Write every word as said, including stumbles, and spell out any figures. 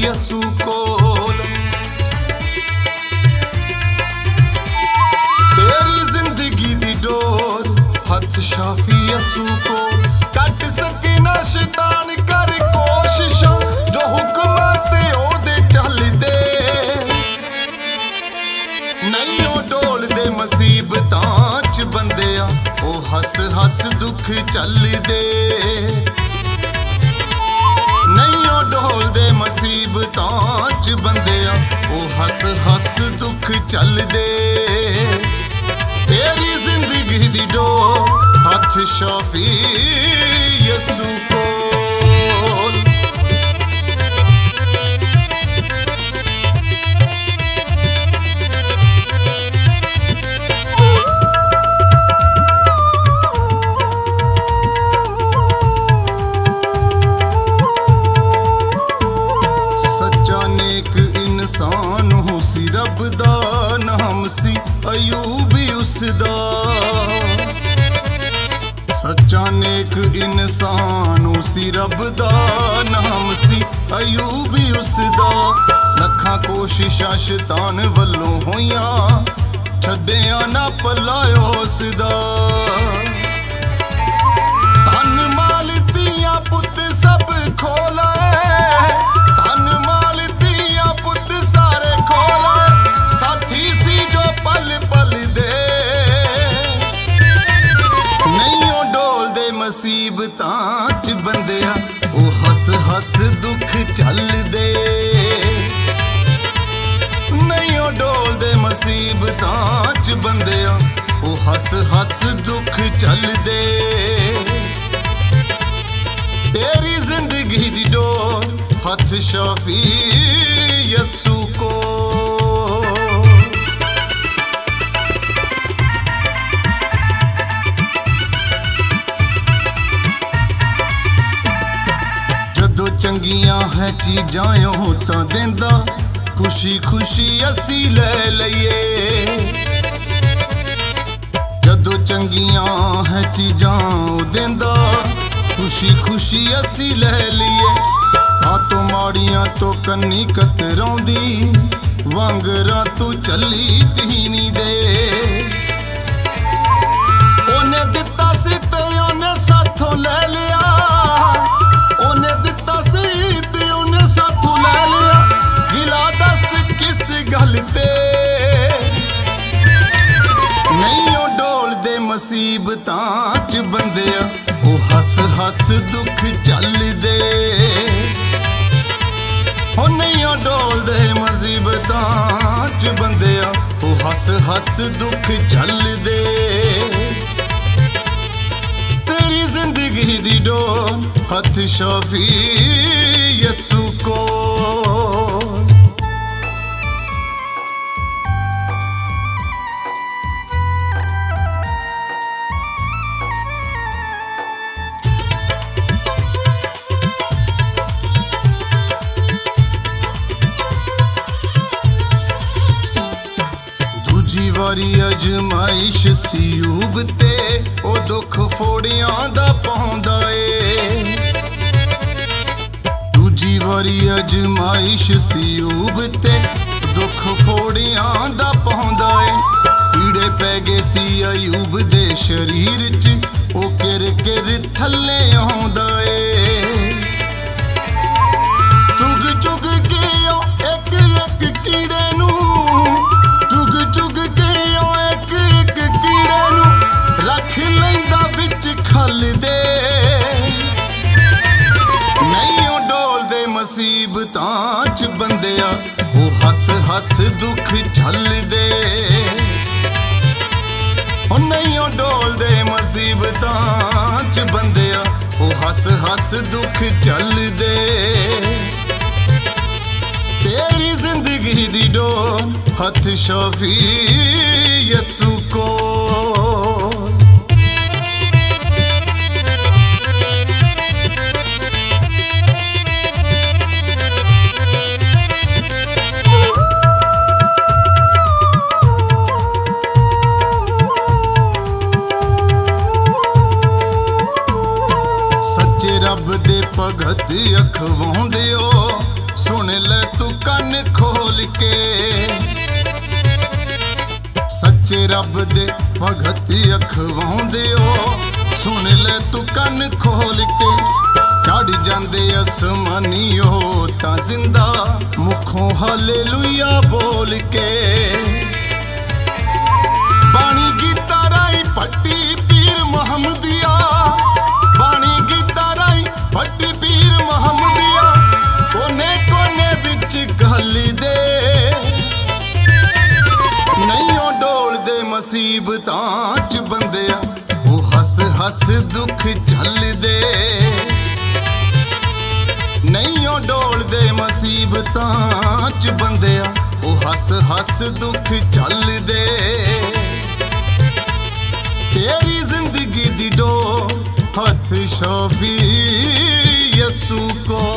यसू कोल। तेरी जिंदगी दी डोर हथ शाफी यसू कोल। कट सके ना शैतान कर कोशिशां जो हुक्म ते ओदे चलदे। नहीं ओ डोल दे मुसीबतां च बंदिया ओ हस हस दुख चलदे। नहीं ओ डोल दे मुसीबतां च बंदिया ओ हस हस दुख चलदे। तेरी जिंदगी दी डोर हथ शाफी यसू कोल। सच्चा नेक इंसान हो सी रब दा नाम सी अयूब उसदा। सच्चा नेक इंसान उसी रब दा नाम सी अयूब उसदा। लखां कोशिशां शैतान वल्लों होइयां छड्डिया ना पलायो उसदा। धन माल दियां पुत सब खोला, धन माल दियां पुत सारे खोला। साथी सी जो पल पल दे। नहीं ओ डोल दे मुसीबतां च बंदिया ओ हस हस दुख चलदे। नहीं ओ डोल दे मुसीबतां च बंदिया ओ हस हस दुख चलदे। तेरी जिंदगी दी डोर हथ शाफी यसू कोल। जदों चंगियां है चीजां ओ तां देंदा, खुशी खुशी असी ले लईए। जदों चंगियां है चीजां ओ देंदा, खुशी खुशी असी ले लिए। हाथों माड़ियां तो कन्नी कतराउंदी, वांगरा तू चली धीमी दे। ओने दिता सी ते ओने साथों ले लिया, ओने दिता सी ते ओने साथों ले लिया। गिला दस किस गल ते। नहीं ओ डोल दे मुसीबतां च बंदिया ओ हस हस दुख चलदे। ओ नहीं ओ डोल दे मुसीबतां च बंदिया ओ हस हस दुख चलदे। तेरी जिंदगी दी डोर हथ शाफी यसू कोल। वारी अजमाइश सियूब ते ओ दुख फोड़ियां दा पौंदा ए। दूजी वारी अजमाइश सियूब ते दुख फोड़ियां दा पौंदा ए। पीड़े पै गए सी अयूब दे शरीर च ओ किर किर थल्ले आउंदा ए। चुग चुग के ओ एक एक कीड़े नू, चुग चुग के ओ एक एक कीड़े नू रख लैंदा विच खल दे। नहीं ओ डोल दे मुसीबतां च बंदिया ओ हस हस दुख झलदे। ओ नहीं ओ डोल दे मुसीबतां च बंदिया ओ हस हस दुख झलदे। तेरी जिंदगी दी डोर हथ शाफी यसू कोल। रब दे भगत अखवाउंदे ओ सुन ले बोल के। सच्चे रब दे भगत अखवाउंदे ओ सुन ले तू कन खोल के। चढ़ जांदे असमानियो तां जिंदा मुखों हालेलुया बोल के। बाणी गीता राई पट्टी पीर मोहम्मदिया, बाणी गीता राई पट्टी पीर मोहम्मदिया, कोने कोने बिच गल दे। नहीं डोल दे मुसीबतां च बंदिया, ओ हस हस दुख झल दे। नहीं डोल दे मुसीबतां च बंदिया, ओ हस हस दुख झल दे। तेरी जिंदगी दी डोर हथ शफी यसू को।